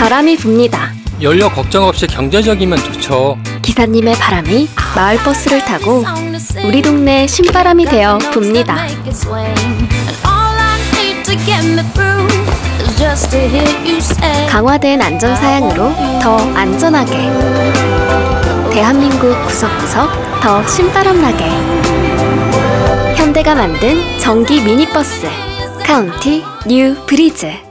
바람이 붑니다. 연료 걱정 없이 경제적이면 좋죠. 기사님의 바람이 마을버스를 타고 우리 동네 신바람이 되어 붑니다. 강화된 안전사양으로 더 안전하게, 대한민국 구석구석 더 신바람나게, 현대가 만든 전기 미니버스 카운티 뉴 브리즈.